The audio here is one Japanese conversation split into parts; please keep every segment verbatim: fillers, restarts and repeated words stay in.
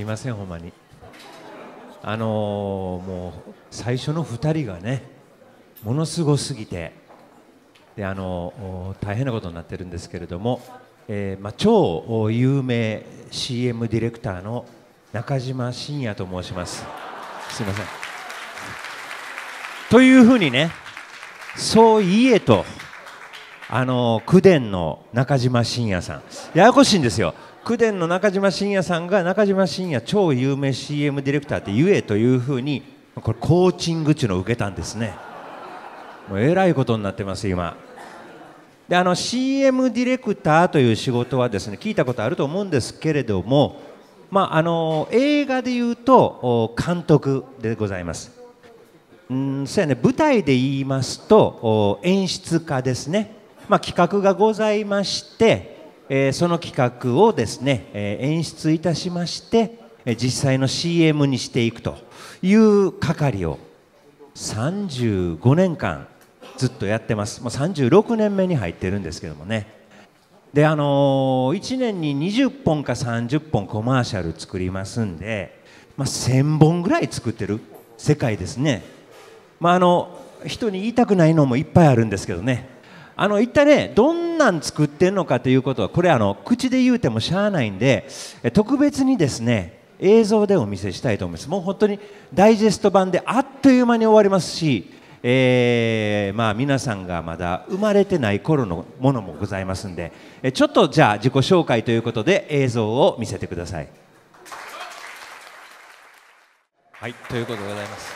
ません、ほんまに。あのー、もう最初のふたりがね、ものすごすぎて、であのー、大変なことになってるんですけれども、えーまあ、超有名 シーエム ディレクターの中島信也と申します。すいません。というふうにね、そう言えと、あのー、口伝の中島信也さん、ややこしいんですよ。口伝の中島信也さんが中島信也超有名 シーエム ディレクターって言えというふうに、これコーチングっていうのを受けたんですね。もうえらいことになってます今で。あの シーエム ディレクターという仕事はですね、聞いたことあると思うんですけれども、まあ、あの映画でいうと監督でございます。うんそうやね、舞台で言いますと演出家ですね。まあ、企画がございまして、えー、その企画をですね、えー、演出いたしまして、えー、実際の シーエム にしていくという係をさんじゅうごねんかんずっとやってます。もうさんじゅうろくねんめに入ってるんですけどもね。であのー、いちねんににじゅっぽんかさんじゅっぽんコマーシャル作りますんで、まあ、せんぼんぐらい作ってる世界ですね。まあ、あの人に言いたくないのもいっぱいあるんですけどね、あの一体ね、どんなん作ってるのかということは、これあの口で言うてもしゃあないんで、特別にですね映像でお見せしたいと思います。もう本当にダイジェスト版であっという間に終わりますし、えー、まあ皆さんがまだ生まれてない頃のものもございますんで、ちょっとじゃあ自己紹介ということで映像を見せてください。はい、ということでございます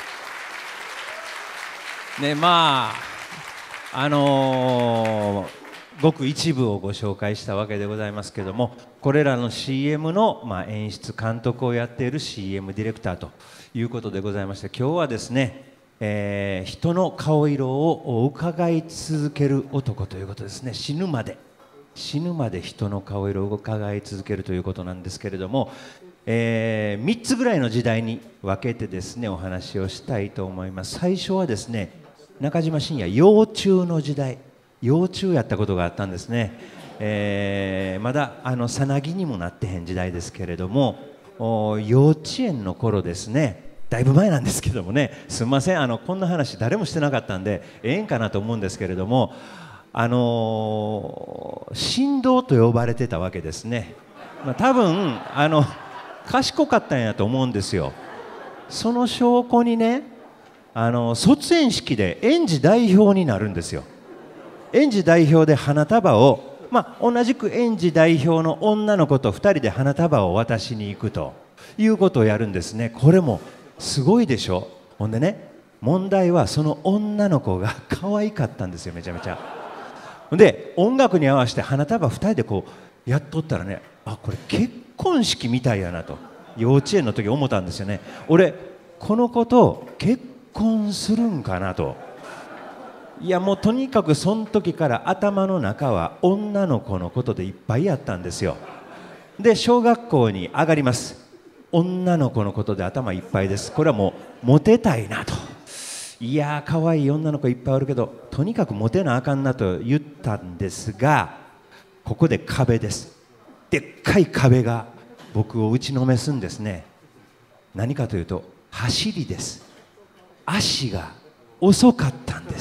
ね。まああのー、ごく一部をご紹介したわけでございますけども、これらの シーエム の、まあ、演出監督をやっている シーエム ディレクターということでございまして、今日はですね、えー、人の顔色を伺い続ける男ということですね。死ぬまで死ぬまで人の顔色を伺い続けるということなんですけれども、えー、みっつぐらいの時代に分けてですねお話をしたいと思います。最初はですね、中島信也幼虫の時代、幼虫やったことがあったんですね。えー、まだあのさなぎにもなってへん時代ですけれども、幼稚園の頃ですね、だいぶ前なんですけどもね、すみません、あのこんな話誰もしてなかったんでええんかなと思うんですけれども、あのー、神童と呼ばれてたわけですね。まあ、多分あの賢かったんやと思うんですよ。その証拠にね、あの卒園式で園児代表になるんですよ。園児代表で花束を、まあ、同じく園児代表の女の子とふたりで花束を渡しに行くということをやるんですね。これもすごいでしょ。ほんでね、問題はその女の子が可愛かったんですよ、めちゃめちゃ。ほんで音楽に合わせて花束ふたりでこうやっとったらね、あ、これ結婚式みたいやなと幼稚園の時思ったんですよね。俺この子と結婚するんかなと。いやもうとにかくその時から頭の中は女の子のことでいっぱいやったんですよ。で小学校に上がります。女の子のことで頭いっぱいです。これはもうモテたいなと。いやー可愛い女の子いっぱいおるけどとにかくモテなあかんなと言ったんですが、ここで壁です。でっかい壁が僕を打ちのめすんですね。何かというと走りです。足が遅かったんです。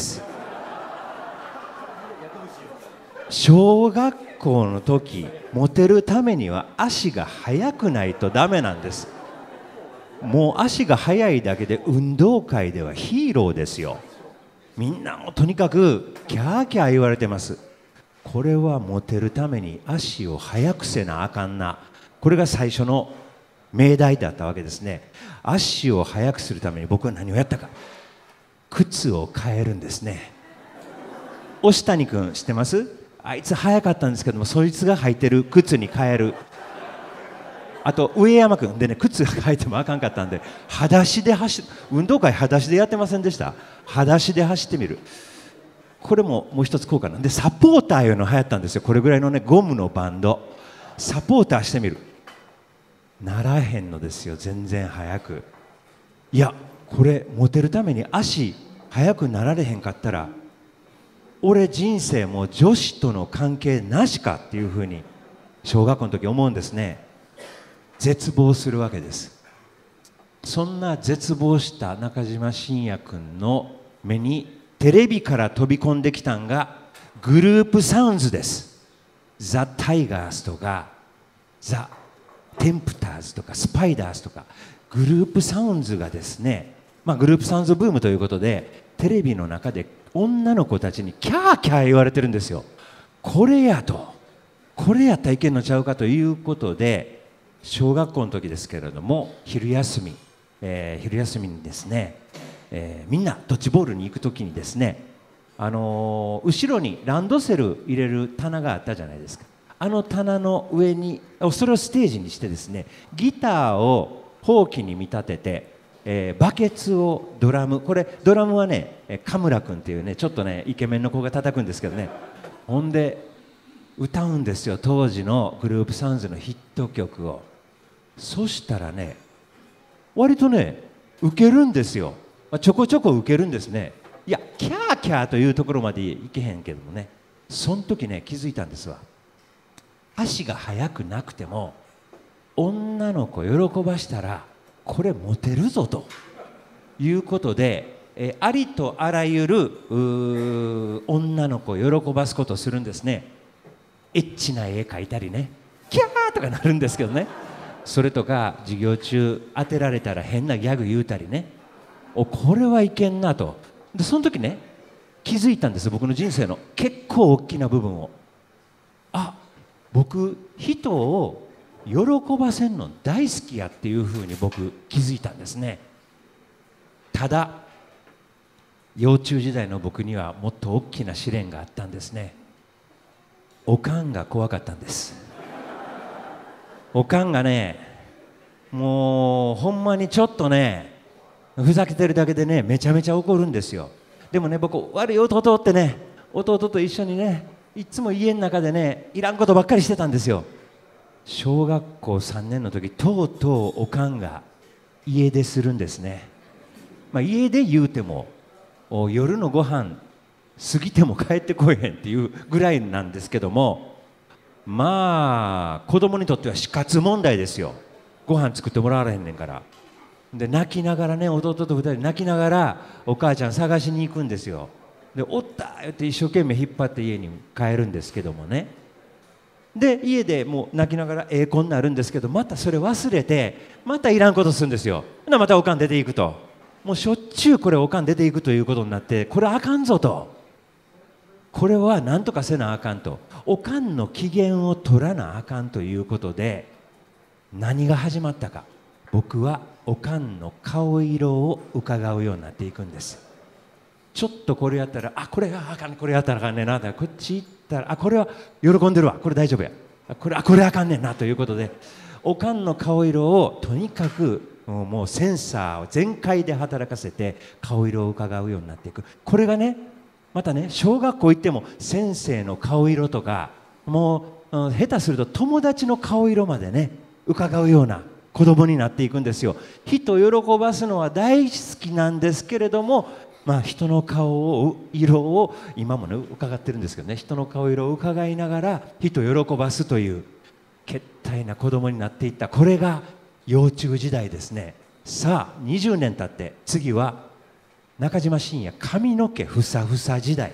小学校の時モテるためには足が速くないとダメなんです。もう足が速いだけで運動会ではヒーローですよ。みんなもとにかくキャーキャー言われてます。これはモテるために足を速くせなあかんな。これが最初の命題だったわけですね。足を速くするために僕は何をやったか、靴を変えるんですね。押谷君知ってます？あいつ速かったんですけども、そいつが履いてる靴に変える。あと上山君でね、靴が履いてもあかんかったんで裸足で走る。運動会裸足でやってませんでした？裸足で走ってみる。これももう一つ効果なんで、サポーターいうの流行ったんですよ。これぐらいのねゴムのバンド、サポーターしてみる。ならへんのですよ、全然速く。いやこれモテるために足速くなられへんかったら俺人生も女子との関係なしかっていうふうに小学校の時思うんですね。 絶望するわけです。そんな絶望した中島信也君の目にテレビから飛び込んできたんがグループサウンズです。ザ・タイガースとかザ・テンプターズとかスパイダースとかグループサウンズがですね、まあ、グループサウンズブームということでテレビの中で女の子たちにキャーキャー言われてるんですよ。これやと、これやったらいけんのちゃうかということで、小学校の時ですけれども昼休み、えー、昼休みにですね、えー、みんなドッジボールに行く時にですね、あのー、後ろにランドセル入れる棚があったじゃないですか。あの棚の上にそれをステージにしてですね、ギターをほうきに見立てて、えー、バケツをドラム、これドラムはね神村君っていうねちょっとねイケメンの子が叩くんですけどね、ほんで歌うんですよ、当時のグループサウンズのヒット曲を。そしたらね割とねウケるんですよ。ちょこちょこウケるんですね。いやキャーキャーというところまでいけへんけどもね、その時ね気づいたんですわ。足が速くなくても女の子喜ばしたらこれモテるぞということで、えありとあらゆる女の子を喜ばすことをするんですね。エッチな絵描いたりね、キャーとかなるんですけどね、それとか授業中当てられたら変なギャグ言うたりね、おこれはいけんなと。でその時ね気づいたんです、僕の人生の結構大きな部分を。あ、僕人を喜ばせんの大好きやっていうふうに僕気づいたんですね。ただ幼虫時代の僕にはもっと大きな試練があったんですね。おかんが怖かったんです。おかんがねもうほんまにちょっとねふざけてるだけでねめちゃめちゃ怒るんですよ。でもね僕悪い弟ってね、弟と一緒にねいつも家の中でねいらんことばっかりしてたんですよ。小学校さんねんの時とうとうおかんが家出するんですね。まあ、家出言うても夜のご飯過ぎても帰ってこえへんっていうぐらいなんですけども、まあ子供にとっては死活問題ですよ。ご飯作ってもらわれへんねんから。で泣きながらね、弟と二人泣きながらお母ちゃん探しに行くんですよ。でおった言って一生懸命引っ張って家に帰るんですけどもね、で家でもう泣きながらええ子になるんですけど、またそれ忘れてまたいらんことするんですよ。でまたおかん出ていくと、もうしょっちゅうこれおかん出ていくということになって、これあかんぞと、これは何とかせなあかんと、おかんの機嫌を取らなあかんということで、何が始まったか、僕はおかんの顔色を伺うようになっていくんです。ちょっとこれやったらあこれがあかんね、これやったらあかんねんな、こっち行ったらあこれは喜んでるわ、これ大丈夫や、これあこれあかんねんなということで、おかんの顔色をとにかくもうセンサーを全開で働かせて顔色を伺うようになっていく。これがねまたね小学校行っても先生の顔色とか、もう下手すると友達の顔色までね伺うような子供になっていくんですよ。人を喜ばすのは大好きなんですけれども、まあ人の顔を色を今もね伺ってるんですけどね、人の顔色を伺いながら人を喜ばすというけったいな子供になっていった。これが幼虫時代ですね。さあにじゅうねん経って次は中島信也髪の毛ふさふさ時代。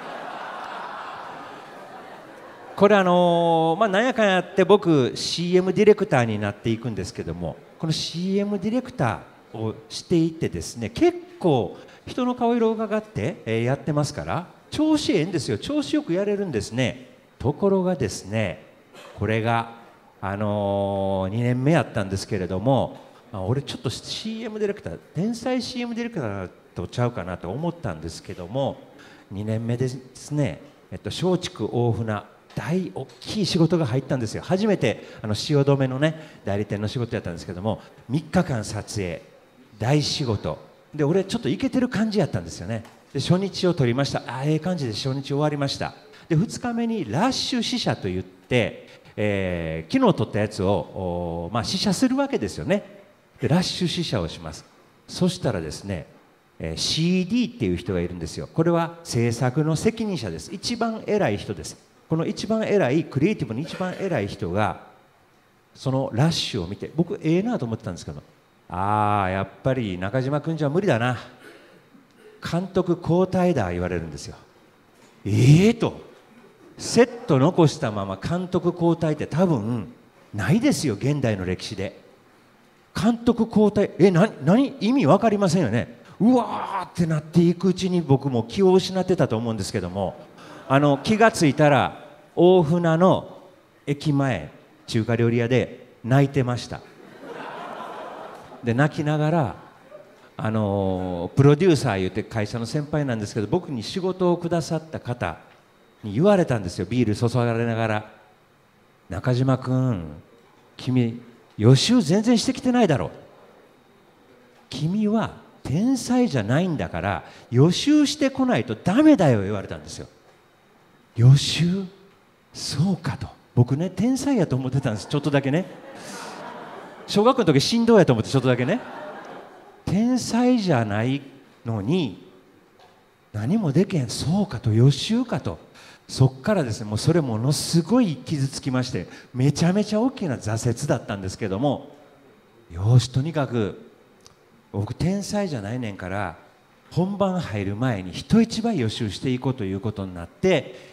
これあのー、まあなんやかんやって僕 シーエム ディレクターになっていくんですけども、この シーエム ディレクターをしていてですね、結構人の顔色を伺って、えー、やってますから調子ええんですよ。調子よくやれるんですね。ところがですね、これがあのー、にねんめやったんですけれども、まあ、俺ちょっと シーエム ディレクター天才 シーエム ディレクターとちゃうかなと思ったんですけども、にねんめですね、えっと、松竹大船大大きい仕事が入ったんですよ。初めてあの汐留のね代理店の仕事やったんですけども、みっかかん撮影大仕事で、俺ちょっとイケてる感じやったんですよね。で初日を取りました。ああええ感じで初日終わりました。でふつかめにラッシュ試写といって、えー、昨日撮ったやつを、まあ、試写するわけですよね。でラッシュ試写をします。そしたらですね、えー、シーディー っていう人がいるんですよ。これは制作の責任者です。一番偉い人です。この一番偉いクリエイティブに一番偉い人がそのラッシュを見て、僕ええなと思ってたんですけど、ああやっぱり中島君じゃ無理だな、監督交代だ言われるんですよ。ええー、とセット残したまま監督交代って多分ないですよ、現代の歴史で。監督交代、えな何意味分かりませんよね。うわーってなっていくうちに僕も気を失ってたと思うんですけども、あの気がついたら大船の駅前中華料理屋で泣いてました。で泣きながら、あのプロデューサー言って会社の先輩なんですけど、僕に仕事をくださった方に言われたんですよ、ビール注がれながら。中島君、君予習全然してきてないだろう、君は天才じゃないんだから予習してこないとダメだよ、言われたんですよ。予習、そうかと。僕ね天才やと思ってたんです、ちょっとだけね。小学校の時振動やと思ってちょっとだけね。天才じゃないのに何もできへん、そうかと、予習かと。そっからですね、もうそれものすごい傷つきまして、めちゃめちゃ大きな挫折だったんですけども、よしとにかく僕天才じゃないねんから、本番入る前に人一倍予習していこうということになって、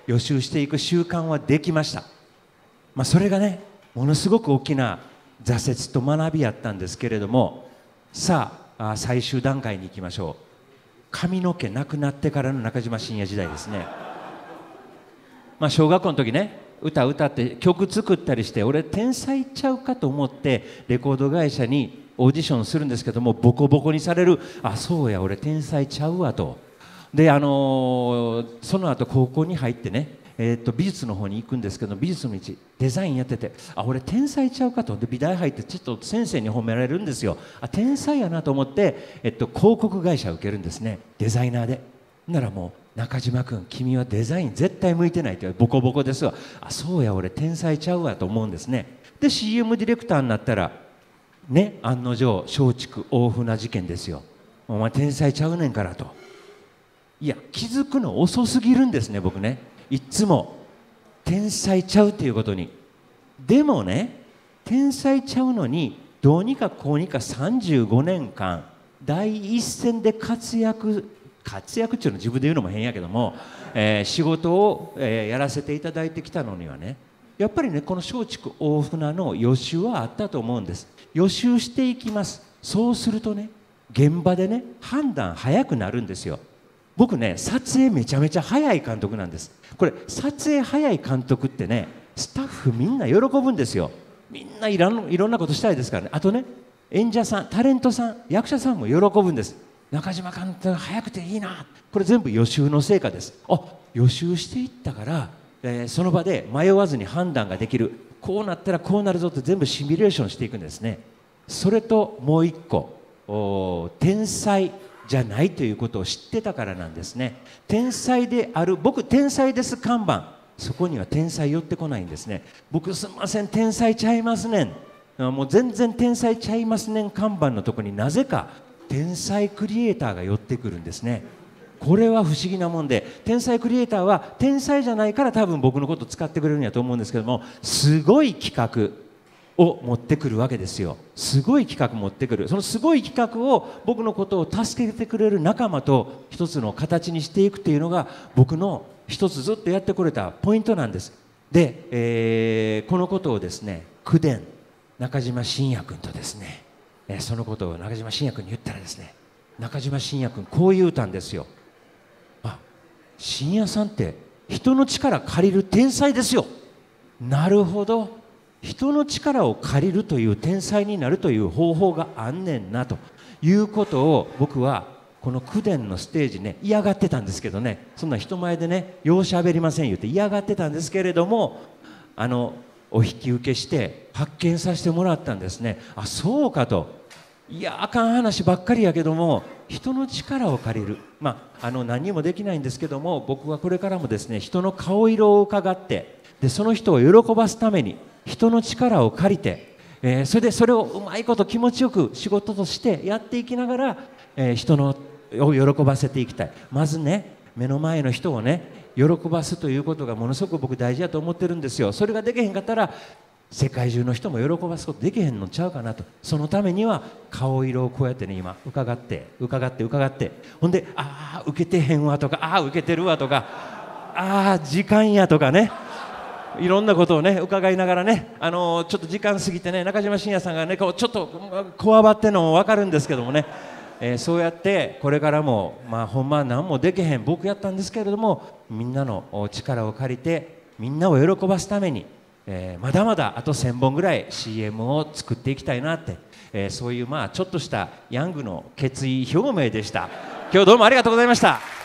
予習していく習慣はできました。まあ、それがねものすごく大きな挫折と学びやったんですけれども、さあ最終段階に行きましょう。髪の毛なくなってからの中島信也時代ですね。まあ小学校の時ね、歌歌って曲作ったりして、俺天才ちゃうかと思ってレコード会社にオーディションするんですけども、ボコボコにされる。あ、そうや俺天才ちゃうわと。であのー、その後高校に入ってね、えー、と美術の方に行くんですけど、美術の道デザインやってて、あ俺天才ちゃうかと。で美大入ってちょっと先生に褒められるんですよ。あ天才やなと思って、えっと、広告会社受けるんですね、デザイナーで。ならもう中島君君はデザイン絶対向いてないって言われて、ボコボコですわ。あそうや俺天才ちゃうわと思うんですね。で シーエム ディレクターになったらね、案の定松竹大船事件ですよ。お前天才ちゃうねんからと。いや気づくの遅すぎるんですね、僕ねいっつも天才ちゃうっていうことに。でもね天才ちゃうのにどうにかこうにかさんじゅうごねんかん第一線で活躍活躍っていうの自分で言うのも変やけども、えー、仕事を、えー、やらせていただいてきたのにはね、やっぱりねこの松竹大船の予習はあったと思うんです。予習していきます。そうするとね現場でね判断早くなるんですよ。僕ね撮影めちゃめちゃ早い監督なんです。これ撮影早い監督ってねスタッフみんな喜ぶんですよ。みんないろんいろんなことしたいですからね。あとね演者さんタレントさん役者さんも喜ぶんです。中島監督早くていいな。これ全部予習の成果です。あ予習していったから、えー、その場で迷わずに判断ができる。こうなったらこうなるぞって全部シミュレーションしていくんですね。それともう一個天才じゃないということを知ってたからなんですね。天才である僕天才です看板、そこには天才寄ってこないんですね。僕すみません天才ちゃいますねん、もう全然天才ちゃいますねん看板のとこになぜか天才クリエイターが寄ってくるんですね。これは不思議なもんで、天才クリエイターは天才じゃないから多分僕のこと使ってくれるんやと思うんですけども、すごい企画を持ってくるわけですよ。すごい企画持ってくる。そのすごい企画を僕のことを助けてくれる仲間と一つの形にしていくっていうのが僕の一つずっとやってこれたポイントなんです。で、えー、このことをですね口伝中島信也君とですね、えー、そのことを中島信也君に言ったらですね、中島信也君こう言うたんですよ。あ、信也さんって人の力借りる天才ですよ。なるほど、人の力を借りるという天才になるという方法があんねんなということを僕はこの口伝のステージね嫌がってたんですけどね、そんな人前でねようしゃべりません言って嫌がってたんですけれども、あのお引き受けして発見させてもらったんですね。あ、そうかと。いやあかん話ばっかりやけども人の力を借りる、まああの何にもできないんですけども、僕はこれからもですね人の顔色を伺ってでその人を喜ばすために人の力を借りて、えー、それでそれをうまいこと気持ちよく仕事としてやっていきながら、えー、人のを喜ばせていきたい。まずね目の前の人をね喜ばすということがものすごく僕大事だと思ってるんですよ。それができへんかったら世界中の人も喜ばすことできへんのちゃうかなと。そのためには顔色をこうやってね、今伺って伺って伺って、ほんで「ああ受けてへんわ」とか「ああ受けてるわ」とか「ああ時間や」とかね、いろんなことをね伺いながらね、あのー、ちょっと時間過ぎてね、中島信也さんがねこうちょっとこわばってんのも分かるんですけどもね、えー、そうやってこれからもまあほんまは何もできへん僕やったんですけれども、みんなの力を借りてみんなを喜ばすために、えー、まだまだあとせんぼんぐらい シーエム を作っていきたいなって、えー、そういうまあちょっとしたヤングの決意表明でした。今日どうもありがとうございました。